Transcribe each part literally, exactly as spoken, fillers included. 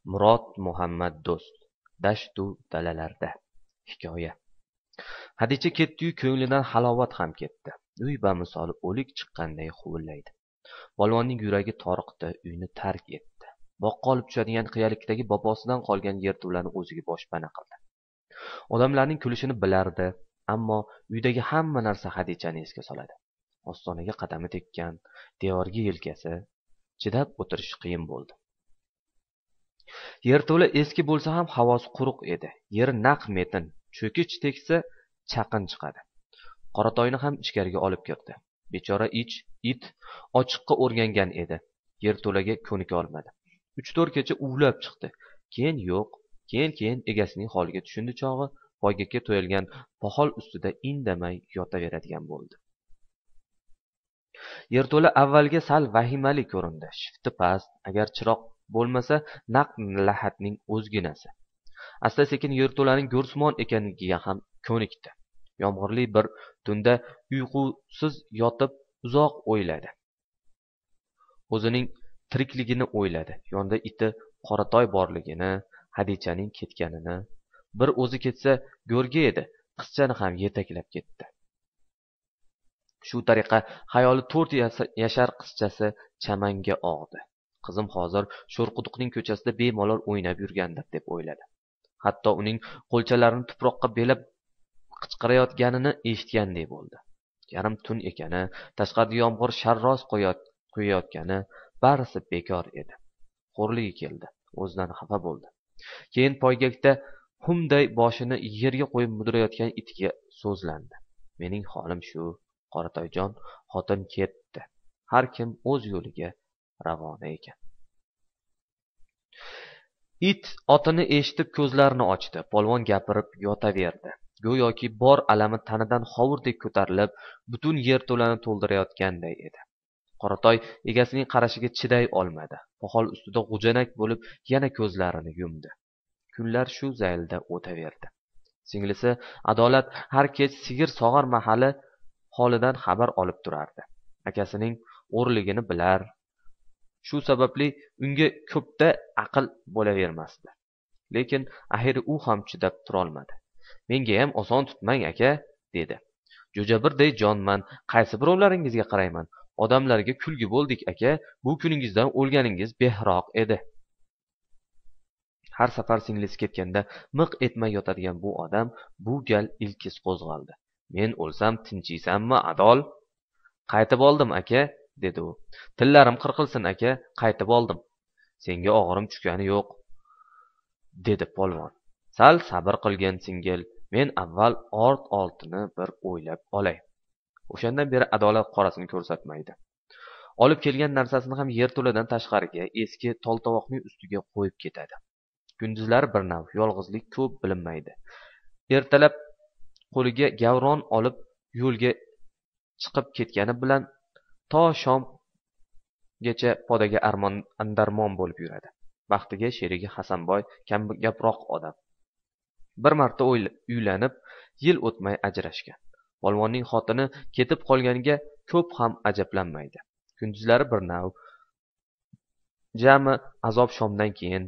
Murod Muhammad Do'st. Dashtu dalalarda. Hikoya. Hadicha ketdi-yu, ko'nglidan halovat ham ketdi. Uy bamisoli o'lik chiqqanday huvillaydi. Polvonning yuragi toriqdi, uyni tark etdi. Boqqa olib tushadigan qiyalikdagi bobosidan qolgan yerto'lani o'ziga boshpana qildi. Odamlarning kulishini bilardi, ammo uydagi hamma narsa Hadichani esga soladi. Ostonaga qadami tekkan, devorga yelkasi, chidab o'tirish qiyin bo'ldi. Yerto'la eski bo'lsa ham havosi quruq edi. Yeri naq metin, cho'kich teksa chaqin chiqadi. Qoratoyni ham ichkariga olib kirdi. Bechora ich it ochiqqa o'rgangan edi. Yerto'laga ko'nika olmadi. uch to'rt kecha uvlab chiqdi. Keyin yo'q, keyin-keyin egasining holiga tushundi chog'i poygakka to'yilgan poxol ustida indamay yotaveradigan bo'ldi. Yerto'la avvalga sal vahimali ko'rindi. Shifti past, agar chiroq bo'lmasa naq lahatning o'zginasi. Asta-sekin yerto'laning go'rsumon ekanligiga ham ko'nikdi. Yomg'irli bir tunda uyqusiz yotib uzoq o'yladi. O'zining tirikligini o'yladi. Yonida iti Qoratoy borligini, Hadichaning ketganini. Bir o'zi ketsa go'rga edi. Qizchani ham yetaklab ketdi. Shu tariqa xayoli to'rt yashar qizchasi chamanga og'di. Qizim hozir Sho'rquduqning ko'chasida bemalol o'ynab yurgandir deb o'yladi. Hatto uning qo'lchalarini tuproqqa belab qichqirayotganini eshitgandek bo'ldi. Yarim tun ekani, tashqarida yomg'ir sharros qo'yayotgani barisi bekor edi. Xo'rligi keldi, o'zidan xafa bo'ldi. Keyin poygakda humday boshini yerga qo'yib mudrayotgan itga so'zlandi. Mening holim shu, Qoratoyjon, xotin ketdi. Har kim o'z yo'liga ravona ekan. It otini eshitib ko'zlarini ochdi. Polvon gapirib yotaverdi. Go'yoki bor alami tanidan hovurdek ko'tarilib, butun yerto'lani to'ldirayotganday edi. Qoratoy egasining qarashiga chiday olmadi. Poxol ustida g'ujanak bo'lib yana ko'zlarini yumdi. Kunlar shu zaylda o'taverdi. Singlisi Adolat har kech sigir sog'ar mahali holidan xabar olib turardi. Akasining o'rligini bilar. Shu sababli unga ko'pda aql bo'lavermasdi. Lekin axiri u ham chidab turolmadi. Menga ham oson tutmang aka, dedi. Jo'jabirday jonman, qaysi birovlaringizga qarayman? Odamlarga kulgi bo'ldik aka, bu kuningizdan o'lganingiz behroq edi. Har safar singlisi ketganda miq etmay yotadigan bu odam bu gal ilkis qo'zg'aldi. Men o'lsam tinchiysanmi, Adol? Qaytib oldim aka, dedi u. Tillarim qirqilsin aka, qaytib oldim. Senga og'irim tushgani yo'q, dedi polvon. Sal sabr qilgin singil, men avval ort oltini bir o'ylab olay. O'shandan beri Adolat qorasini ko'rsatmaydi. Olib kelgan narsasini ham yerto'ladan tashqariga eski toltovoqning ustiga qo'yib ketadi. Kunduzlari bir nav, yolg'izlik ko'p bilinmaydi. Ertalab qo'liga gavron olib yo'lga chiqib ketgani bilan to shomgacha podaga armon andarmon bo'lib yuradi. Baxtiga sherigi Hasanboy kamgaproq odam. Bir marta uylanib, yil o'tmay ajrashgan. Polvonning xotini ketib qolganiga ko'p ham ajablanmaydi. Kunduzlari bir nav, jami azob shomdan keyin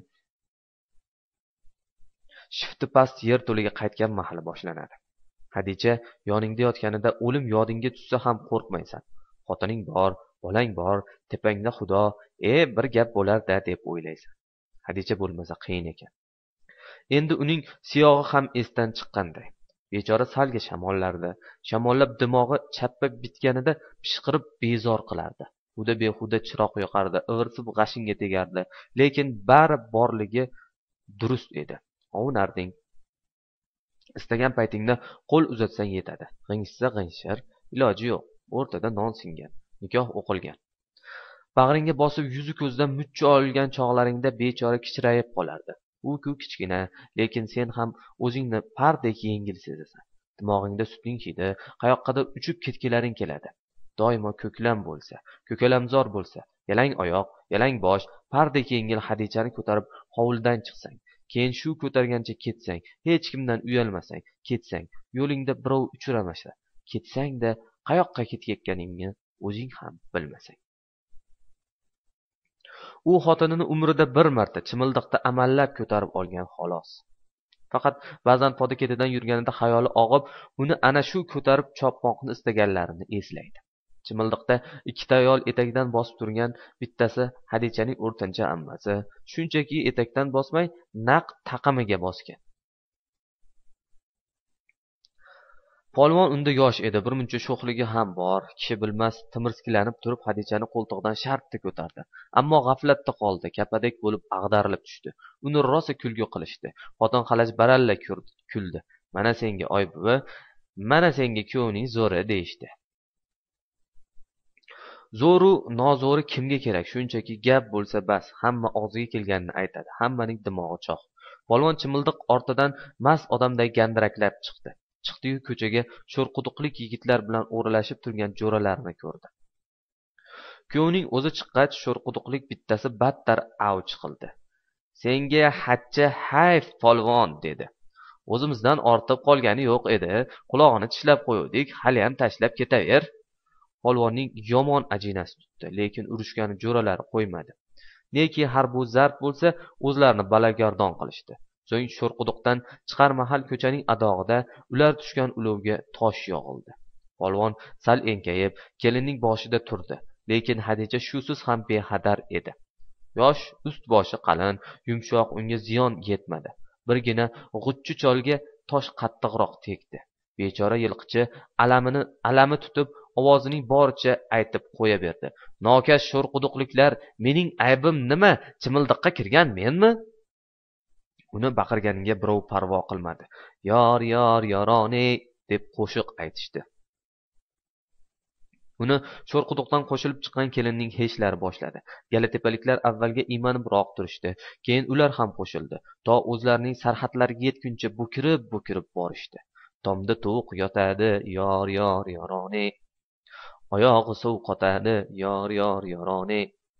shifti past yerto'laga qaytgan mahali boshlanadi. Hadicha yoningda yotganida o'lim yodingga tushsa ham qo'rqmaysan. Xotining bor, bolang bor, tepangda Xudo, e bir gap bo'lar-da deb o'ylaysan. Hadicha bo'lmasa qiyin ekan. Endi uning siyog'i ham esdan chiqqanday. Bechora salga shamollarda, shamollab dimog'i chappa bitganida pishqirib bezor qilardi. Huda behuda chiroq yoqardi, ig'irsib g'ashinga tegardi, lekin bari borligi durust edi. Ovunarding. Istagan paytingda qo'l uzatsang yetadi. G'ingshsa g'ingshir, iloji yo'q. O'rtada non singan, nikoh o'qilgan. Bag'ringga bosib yuzi ko'zdan muchcha olgan chog'laringda bechora kichrayib qolardi. U-ku kichkina, lekin sen ham o'zingni pardek yengil sezasan. Dimog'ingda sutning hidi, qayoqqadir uchib ketgilaring keladi. Doimo ko'klam bo'lsa, ko'kalamzor bo'lsa, yalang oyoq, yalang bosh, pardek yengil Hadichani ko'tarib hovlidan chiqsang, keyin shu ko'targancha ketsang, hech kimdan uyalmasang, ketsang, yo'lingda birov uchramasa, ketsang-da qayoqqa ketayotganingni o'zing ham bilmasang. u xotinini umrida bir marta chimildiqda amallab ko'tarib olgan xolos. Faqat ba'zan poda ketidan yurganida xayoli og'ib, uni ana shu ko'tarib chopmoqni istaganlarini eslaydi. Chimildiqda ikkita ayol etagidan bosib turgan, bittasi Hadichaning o'rtancha ammasi, shunchaki etakdan bosmay naq taqimiga bosgan. Polvon unda yosh edi, birmuncha sho'xligi ham bor. Kishi bilmas timirskilanib turib Hadichani qo'ltig'idan shartta ko'tardi. Ammo g'aflatda qoldi, kapadek bo'lib ag'darilib tushdi. Uni rosa kulgi qilishdi. Xotin xalaj baralla kuldi. Mana senga oy buvi, mana senga kuyovning zo'ri deyishdi. Zo'ru nozo'ri kimga kerak? Shunchaki gap bo'lsa bas, hamma og'ziga kelganini aytadi. Hammaning dimog'i choq. Polvon chimildiq ortidan mast odamday gandiraklab chiqdi. Chiqdi-yu ko'chaga sho'rquduqlik yigitlar bilan o'ralashib turgan jo'ralarni ko'rdi. Kuyovning o'zi chiqqach, sho'rquduqlik bittasi battar avj qildi. Senga hachcha hayf polvon dedi. O'zimizdan ortib qolgani yo'q edi. Qulog'ini tishlab qo'ydik, hali ham tashlab ketaver. Polvonning yomon ajinasi tutdi, lekin urushgani jo'ralari qo'ymadi. Neki har bu zard bo'lsa, o'zlarini balagardon qilishdi. So'ng sho'rquduqdan chiqar mahal ko'chaning adog'ida ular tushgan ulovga tosh yog'ildi. Polvon sal enkayib, kelinning boshida turdi, lekin Hadicha shusiz ham bexadar edi. Yosh, ust-boshi qalin, yumshoq, unga ziyon yetmadi. Birgina g'utchi cholga tosh qattiqroq tegdi. Bechora yilqichi alamini alami tutib, ovozining boricha aytib qo'ya berdi. Nokash sho'rquduqliklar, mening aybim nima? Chimildiqqa kirgan menmi? Uni baqirganiga birov parvo qilmadi. Yor, yor, yorone deb qo'shiq aytishdi. Uni sho'rquduqdan qo'shilib chiqqan kelinning heshlari boshladi. Galatepaliklar avvalga iymanibroq turishdi, keyin ular ham qo'shildi. To o'zlarining sarhadlariga yetguncha bukirib-bukirib borishdi. Tomda tovuq yotadi, yor, yor, yorone. Oyog'i suv qotadi, yor, yor, yorone.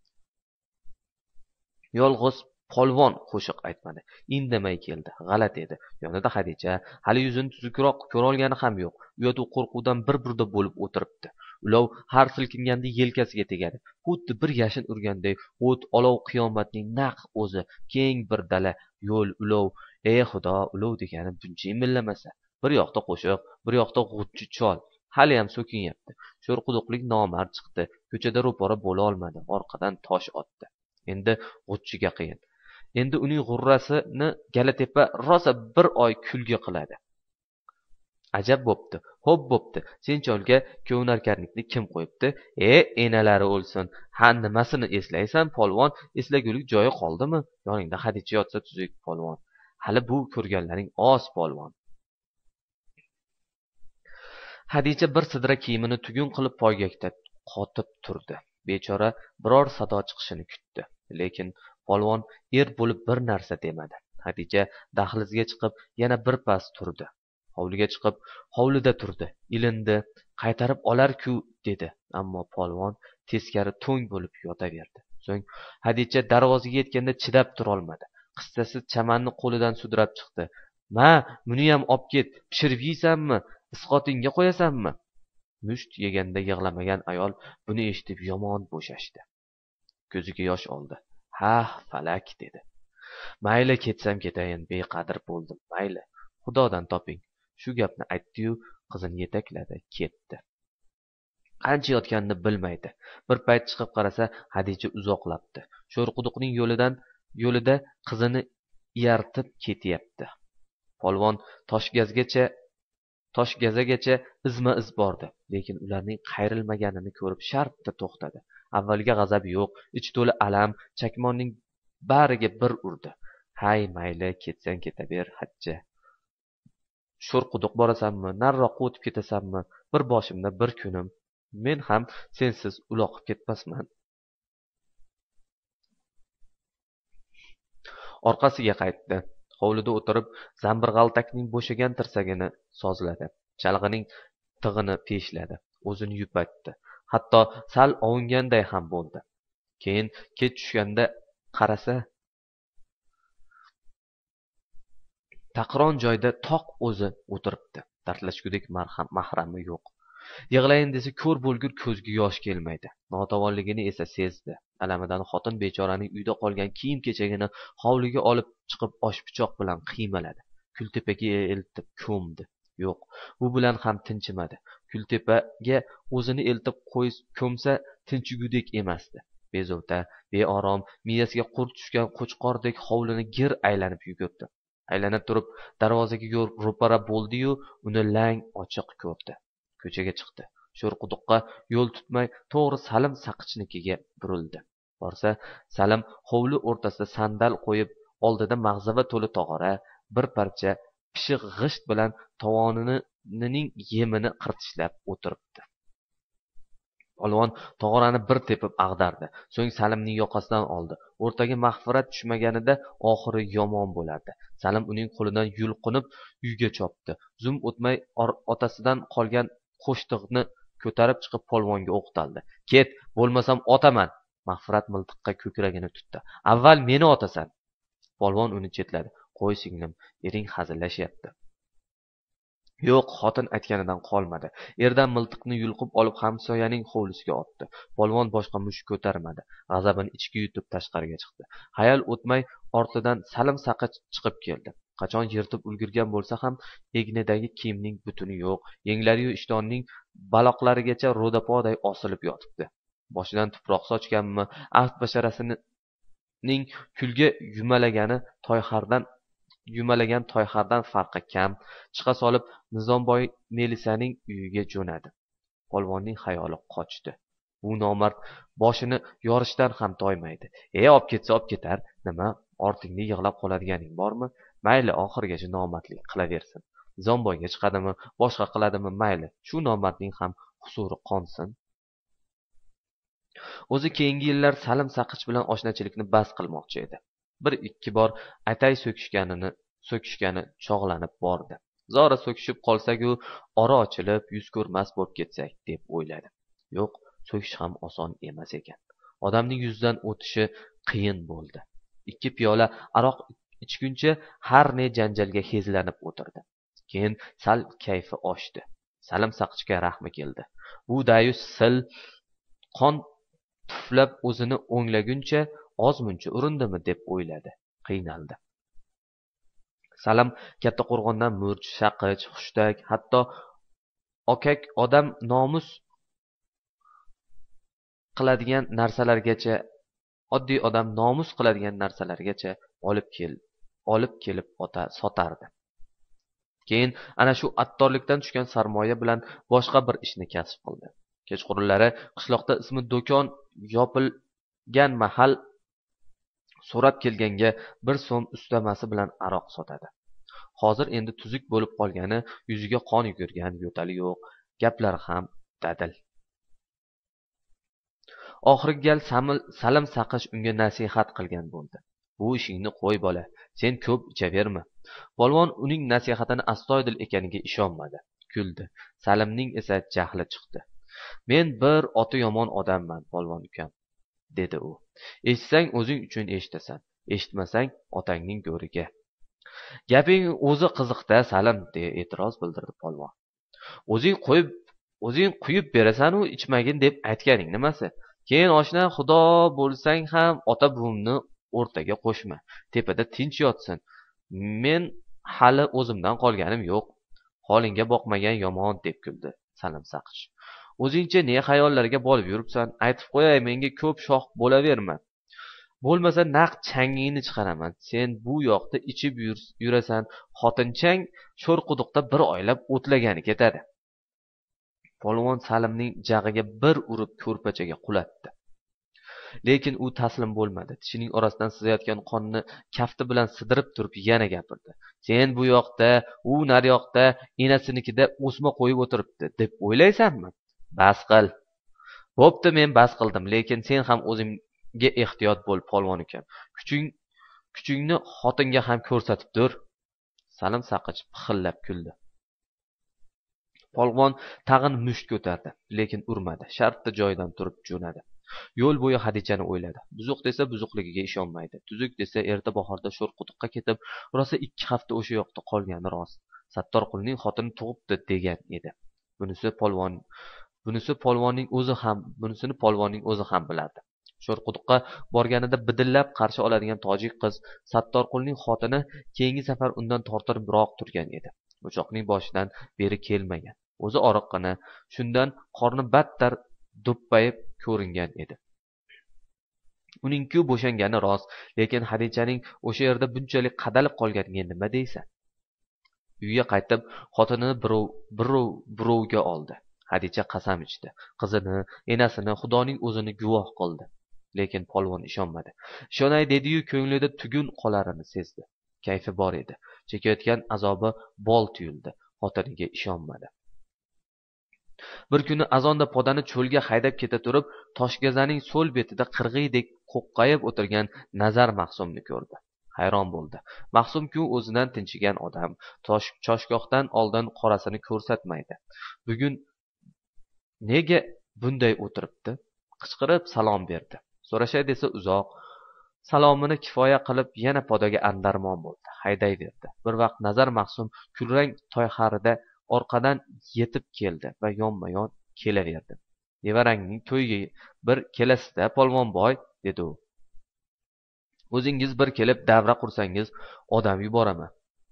Yolg'iz polvon qo'shiq aytmadi. Indamay keldi. G'alat edi. Yonida Hadicha, hali yuzini tuzukroq ko'rolgani ham yo'q. Uyatu qo'rquvdan bir-birda bo'lib o'tiribdi. Ulov har silkinganda yelkasiga tegadi. Xuddi bir yashin urganday, o't, olov qiyomatning naq o'zi. Keng bir dala, yo'l, ulov. Ey xudo, ulov degani buncha imillamasa. Bir yoqda qo'shiq, bir yoqda g'utchi chol. Hali ham so'kinyapti. Sho'rquduqlik nomard chiqdi. Ko'chada ro'para bo'la olmadi. Orqadan tosh otdi. Endi g'utchiga qiyin. Endi uning g'urrasini Galatepa rosa bir oy kulgi qiladi. Ajab bo'pti. Xo'p bo'pti. Sencholga ko'vnarkarlikni kim qo'yibdi? E, enalari o'lsin. Ha, nimasini eslaysan, polvon? Eslagulik joyi qoldimi? Yoningda Hadicha yotsa tuzuk, polvon. Hali bu ko'rganlaring oz, polvon. Hadicha bir sidra kiyimini tugun qilib poygakda qotib turdi. Bechora biror sado chiqishini kutdi. Lekin polvon er bo'lib bir narsa demadi. Hadicha dahlizga chiqib yana bir pas turdi. Hovliga chiqib, hovlida turdi. Ilindi, qaytarib olar-ku dedi. Ammo polvon teskari to'ng bo'lib yotaverdi. So'ng Hadicha darvozaga yetganda chidab turolmadi. Qissasi chamanni qo'lidan sudrab chiqdi. "Ma, buni ham olib ket. Pishirib yeysanmi? Isqotingga qo'yasanmi?" Musht yeganda yig'lamagan ayol buni eshitib yomon bo'shashdi. Ko'ziga yosh oldi. "Ha, falak" dedi. "Mayli, ketsam ketayin, beqadr bo'ldim. Mayli, Xudodan toping." Shu gapni aytdi-yu, qizini yetakladi, ketdi. Qancha yotganini bilmaydi. Bir payt chiqib qarasa, Hadicha uzoqlabdi. Sho'rquduqning yo'lidan yo'lida qizini iyartib ketyapti. Polvon Toshgazgacha Toshgazagacha izma-iz bordi, lekin ularning qayrilmaganini ko'rib shartta to'xtadi. Avvalga g'azab yo'q, ich to'la alam, chakmonning bariga bir urdi. "Hay, mayli, ketsang ketaver, hajja. Sho'rquduq borasanmi, nariroqqa o'tib ketasanmi? Bir boshimda bir kunim. Men ham sensiz uloqib ketmasman." Orqasiga qaytdi. Hovlida o'tirib, zamburg'altakning bo'shagan tirsagini sozladi. Chalg'ining tig'ini peshladi. O'zini yupatdi. Hatto sal ovunganday ham bo'ldi. Keyin kech tushganda qarasa, taqron joyda toq o'zi o'tiribdi. Dardlashgudek mahrami yo'q. Yig'layin desa ko'r bo'lgur ko'zga yosh kelmaydi. Notavonligini esa sezdi. alamidan xotin bechoraning uyda qolgan kiyim kechagini hovliga olib chiqib osh pichoq bilan qiymaladi. Kultepaga eltib ko'mdi. Yo'q, bu bilan ham tinchimadi. Kultepaga o'zini eltib qo'y ko'msa tinchigudek emasdi. Bezovta, beorom, miyasiga qurt tushgan qo'chqordek hovlini gir aylanib yugurdi. Aylanib turib darvozaga ro'para bo'ldi-yu, uni lang ochiq ko'rdi. Ko'chaga chiqdi. Sho'rquduqqa yo'l tutmay to'g'ri Salim Saqich-nikiga burildi. Borsa, Salim hovli o'rtasida sandal qo'yib, oldida mag'zava to'li tog'ora, bir parcha pishiq g'isht bilan tovonining yemini qirtishlab o'tiribdi. Polvon tog'orani bir tepib ag'dardi. So'ng Salimning yoqasidan oldi. O'rtaga mag'firat tushmaganida oxiri yomon bo'lardi. Salim uning qo'lidan yulqinib uyga chopdi. Zum o'tmay otasidan qolgan qo'shtiqni ko'tarib chiqib polvonga o'qtaldi. Ket, bo'lmasam otaman. Mag'firat miltiqqa ko'kragini tutdi. Avval meni otasan. Polvon uni chetladi. Qo'y singlim, ering hazillashyapti. Yo'q, xotin aytganidan qolmadi. Erdan miltiqni yulqib olib hamsoyaning hovlisiga otdi. Polvon boshqa mushuk ko'tarmadi. G'azabini ichga yutib tashqariga chiqdi. Hayal o'tmay ortidan Salim Saqich chiqib keldi. Qachon yirtib ulgurgan bo'lsa ham egnidagi kiyimning butuni yo'q. Yenglari-yu ishtonning baloqlarigacha ro'dapoday osilib yotibdi. Boshidan tuproq sochganmi, aft basharasining kulga yumalagani toyxardan yumalagan toyxardan farqi kam. Chiqa solib Nizomboy Melisaning uyiga jo'nadi. Polvonning xayoli qochdi. Bu nomard boshini yorishdan ham toymaydi. "Ey, olib ketsa olib ketar. Nima, ortingda yig'lab qoladiganing bormi? Mayli, oxirigacha nomardlik qilaversin. Nizomboyga chiqadimi, boshqa qiladimi, mayli. Shu nomardning ham husuri qonsin." O'zi keyingi yillar Salim Saqich bilan oshnachilikni bas qilmoqchi edi. Bir ikki bor atay so'kishganini so'kishgani chog'lanib bordi. Zora so'kishib qolsak-u, ora ochilib, yuz ko'rmas bo'lib ketsak deb o'yladi. Yo'q, so'kish ham oson emas ekan. Odamning yuzidan o'tishi qiyin bo'ldi. Ikki piyola aroq ichguncha har ne janjalga hezlanib o'tirdi. Keyin sal kayfi oshdi. Salim Saqichga rahmi keldi. Bu dayus sil qon tuflab o'zini o'nglaguncha ozmuncha urindimi deb o'yladi. Qiynaldi. Salim katta qo'rg'ondan murch, shaqich, xushtak, hatto okak odam nomus qiladigan narsalargacha, oddiy odam nomus qiladigan narsalargacha olib kel, olib kelib ota sotardi. Keyin ana shu attorlikdan tushgan sarmoya bilan boshqa bir ishni kasb qildi. Kechqurunlari qishloqda ismi do'kon yopilgan mahal so'rab kelganga bir so'm ustamasi bilan aroq sotadi. Hozir endi tuzuk bo'lib qolgani, yuziga qon yugurgan, yo'tali yo'q, gaplari ham dadil. Oxirgi gal Salim Saqich unga nasihat qilgan bo'ldi. Bu ishingni qo'y bola, sen ko'p ichaverma. Polvon uning nasihatini astoydil ekaniga ishonmadi. Kuldi. Salimning esa jahli chiqdi. Men bir oti yomon odamman, polvon ukam, dedi u. Eshitsang o'zing uchun eshitasan, eshitmasang otangning go'riga. Gaping o'zi qiziqda, Salim, deya e'tiroz bildirdi polvon. O'zing qo'yib, o'zing quyib berasan u ichmagin deb aytganing nimasi? Keyin oshna xudo bo'lsang ham ota buvimni o'rtaga qo'shma. Tepada tinch yotsin. Men hali o'zimdan qolganim yo'q. Holingga boqmagan yomon, deb kuldi Salim Saqich. O'zingcha ne xayollarga bolib yuribsan? Aytib qo'yay, menga ko'p shoh bo'laverma. Bo'lmasa naq changingni chiqaraman. Sen bu yoqda ichib yurasan, xotinchang sho'rquduqda bir oylab o'tlagani ketadi. Polvon Salimning jag'iga bir urib ko'rpachaga qulatdi. Lekin u taslim bo'lmadi. Tishining orasidan sizayotgan qonni kafti bilan sidirib turib yana gapirdi. Sen bu yoqda, u nar yoqda enasinikida o'sma qo'yib o'tiribdi deb o'ylaysanmi? Bas qil. Bo'pti, men bas qildim, lekin sen ham o'zingga ehtiyot bo'l, polvon ukam. Kuching kuchingni xotinga ham ko'rsatib tur. Salim Saqich pixillab kuldi. Polvon tag'in musht ko'tardi, lekin urmadi. Shartta joyidan turib jo'nadi. Yo'l bo'yi Xadichani o'yladi. Buzuq desa buzuqligiga ishonmaydi. Tuzuk desa erta bahorda sho'rquduqqa ketib, rosa ikki hafta o'sha yoqda qolgani rost. Sattorqulning xotini tug'ibdi degan edi. Bunisi polvon, bunisi polvonning o'zi ham, bunisini polvonning o'zi ham bilardi. sho'rquduqqa borganida bidillab qarshi oladigan tojik qiz Sattorqulning xotini keyingi safar undan tortinibroq turgan edi. O'choqning boshidan beri kelmagan. O'zi oriqqina, shundan qorni battar do'ppayib ko'ringan edi. Uning-ku bo'shangani rost, lekin Hadichaning o'sha yerda bunchalik qadalib qolganiga nima deysan? Uyga qaytib, xotinini birov birov birovga oldi. Hadicha qasam ichdi. Qizini, enasini, Xudoning o'zini guvoh qildi. Lekin polvon ishonmadi. Ishonay dedi-yu, ko'nglida tugun qolarini sezdi. Kayfi bor edi. Chekayotgan azobi bol tuyuldi. Xotiniga ishonmadi. Bir kuni azonda podani cho'lga haydab keta turib, Toshgazaning so'l betida qirg'iydek qo'qqayib o'tirgan Nazar Mahsumni ko'rdi. Hayron bo'ldi. Mahsum-ku o'zidan tinchigan odam, tosh choshgohdan oldin qorasini ko'rsatmaydi. Bugun nega bunday o'tiribdi? Qichqirib salom berdi. So'rashay desa uzoq. Salomini kifoya qilib yana podaga andarmon bo'ldi. Haydayverdi. Bir vaqt Nazar Mahsum kulrang toyxarida orqadan yetib keldi va yonma-yon kelaverdi. Nevarangning to'yiga bir kelasizda, polvonboy, dedi u. O'zingiz bir kelib davra qursangiz, odam yuboraman.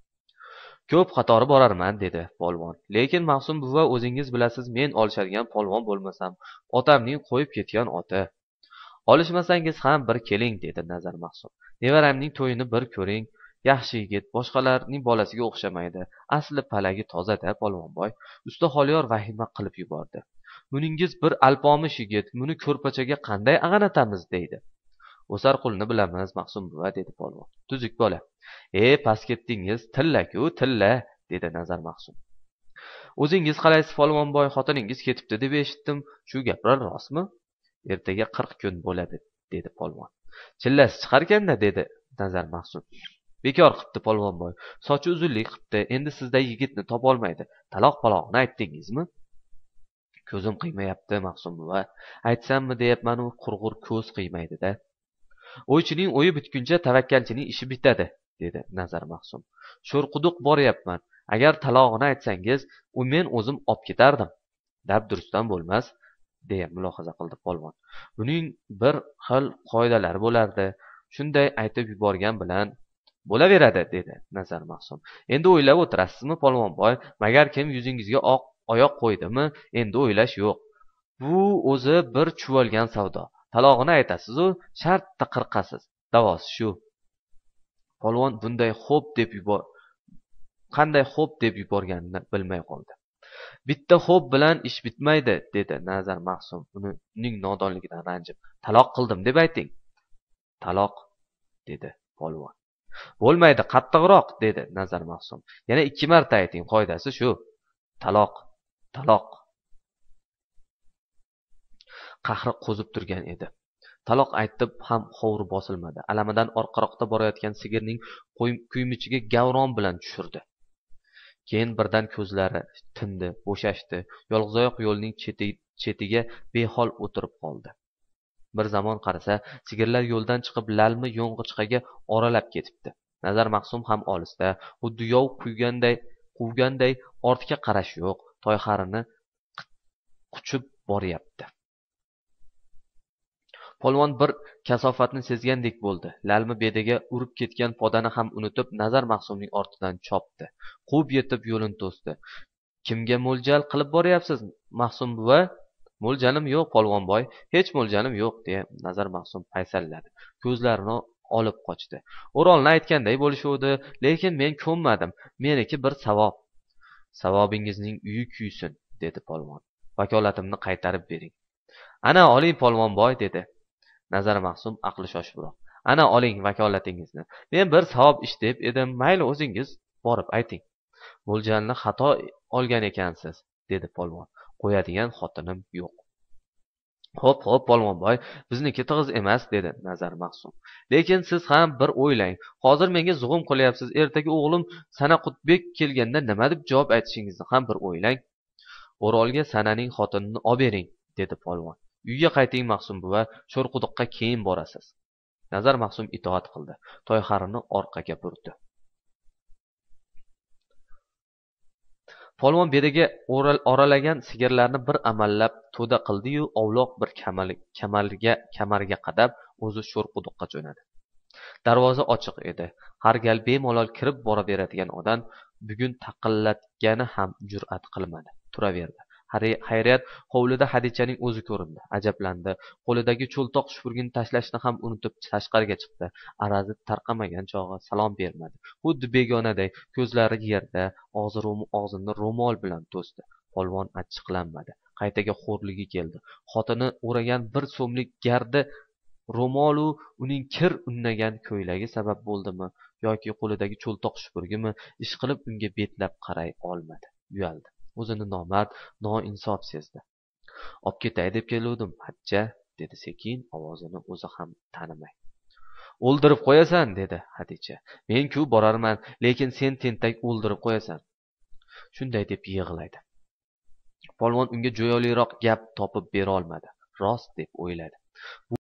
Ko'p qatori borarman, dedi polvon. Lekin Mahsum buva, o'zingiz bilasiz, men olishadigan polvon bo'lmasam, otamning qo'yib ketgan oti. Olishmasangiz ham bir keling, dedi Nazar Mahsum. Nevaramning to'yini bir ko'ring. Yaxshi yigit, boshqalarning bolasiga o'xshamaydi. Asli palagi toza-da, polvonboy. Usta Xoliyor vahima qilib yubordi. Buningiz bir alpomish yigit, buni ko'rpachaga qanday ag'anatamiz, deydi. O'sar qulni bilamiz, Mahsum buva, dedi polvon. Tuzuk bola. E, past ketdingiz, tilla-ku, tilla, dedi Nazar Mahsum. O'zingiz qalaysiz, polvonboy, xotiningiz ketibdi deb eshitdim. Shu gaplar rostmi? Ertaga qirq kun bo'ladi, dedi polvon. Chillasi chiqarkanda, dedi Nazar Mahsum. Bekor qipti, polvonboy. Sochi uzunlik qipti. Endi sizday yigitni topolmaydi. Taloq-paloqni aytdingizmi? Ko'zim qiymayapti, Mahsum buva. Aytsammi deyapman, u qurg'ur ko'z qiymaydi-da. O'ychining o'yi bitguncha tavakkalchining ishi bitadi, dedi Nazar Mahsum. Sho'rquduq boryapman. Agar talog'ini aytsangiz, u men o'zim olib ketardim. Dab durustdan bo'lmas, deya mulohaza qildi polvon. Buning bir xil qoidalari bo'lardi. Shunday aytib yuborgan bilan bo'laveradi, dedi Nazar Mahsum. Endi o'ylab o'tirasizmi, polvonboy? Magar kim yuzingizga oq oyoq qo'ydimi? Endi o'ylash yo'q. Bu o'zi bir chuvalgan savdo. Talog'ini aytasiz-u, shartta qirqasiz. Davosi shu. Polvon bunday xo'p deb yubor qanday xo'p deb yuborganini bilmay qoldi. Bitta xo'p bilan ish bitmaydi, dedi Nazar Mahsum uning nodonligidan ranjib. Taloq qildim deb ayting. Taloq, dedi polvon. Bo'lmaydi, qattiqroq, dedi Nazar Mahsum. Yana ikki marta ayting, qoidasi shu. Taloq, taloq. Qahri qo'zib turgan edi. Taloq aytib ham hovuri bosilmadi. Alamidan orqaroqda borayotgan sigirning kuymichiga gavron bilan tushirdi. Keyin birdan ko'zlari tindi, bo'shashdi. Yolg'izoyoq yo'lning chetiga behol o'tirib qoldi. Bir zamon qarasa, sigirlar yo'ldan chiqib lalmi yo'ng'ichqaga oralab ketibdi. Nazar Mahsum ham olisda, xuddi yov quvganday, quvganday ortga qarash yo'q, toyxarini quchib boryapti. Polvon bir kasofatni sezgandek bo'ldi. Lalmi bedaga urib ketgan podani ham unutib, Nazar Mahsumning ortidan chopdi. Quvib yetib yo'lini to'sdi. Kimga mo'ljal qilib boryapsiz, Mahsum buva? Mo'ljalim yo'q, polvonboy. Hech mo'ljalim yo'q, deya Nazar Mahsum paysalladi. Ko'zlarini olib qochdi. O'rolni aytganday bo'lishuvdi, lekin men ko'nmadim. Meniki bir savob. Savobingizning uyi kuysin, dedi polvon. Vakolatimni qaytarib bering. Ana oling, polvonboy, dedi Nazar Mahsum aqli shoshibroq. Ana oling vakolatingizni. Men bir savob ish deb edim, mayli o'zingiz borib ayting. Mo'ljalni xato olgan ekansiz, dedi polvon. Qo'yadigan xotinim yo'q. Xo'p, xo'p, polvonboy, bizniki tig'iz emas, dedi Nazar Mahsum. Lekin siz ham bir o'ylang. Hozir menga zug'um qilyapsiz. Ertaga o'g'lim Sanaqutbek kelganda nima deb javob aytishingizni ham bir o'ylang. O'rolga Sananing xotinini olib bering, dedi polvon. Uyga qayting, Mahsum buva, Sho'rquduqqa keyin borasiz. Nazar Mahsum itoat qildi. Toyxarini orqaga burdi. polvon bediga oralagan sigirlarni bir amallab to'da qildi-yu, ovloq bir kamarga kamarga qadab o'zi sho'rquduqqa jo'nadi. Darvoza ochiq edi. Har gal bemalol kirib boraveradigan odam bugun taqillatgani ham jur'at qilmadi. Turaverdi. Xayriyat, hovlida Hadichaning o'zi ko'rindi. Ajablandi. Qo'lidagi cho'ltoq shupurgini tashlashni ham unutib tashqariga chiqdi. Arazi tarqamagan chog'i salom bermadi. Xuddi begonaday ko'zlari yerda, og'zini ro'mol bilan to'sdi. Polvon achchiqlanmadi. Qaytaga xo'rligi keldi. Xotini o'ragan bir so'mlik gardi ro'molu uning kir unnagan ko'ylagi sabab bo'ldimi yoki qo'lidagi cho'ltoq shupurgimi, ishqilib unga betlab qaray olmadi. Uyaldi. O'zini nomard, noinsof sezdi. "Ob ketay deb keluvdim, Hajja", dedi sekin, ovozini o'zi ham tanimay. "O'ldirib qo'yasan", dedi Hadicha. "Men-ku borarman, lekin sen tentak o'ldirib qo'yasan". Shunday deb yig'laydi. Polvon unga jo'yaliroq gap topib bera olmadi. Rost deb o'yladi.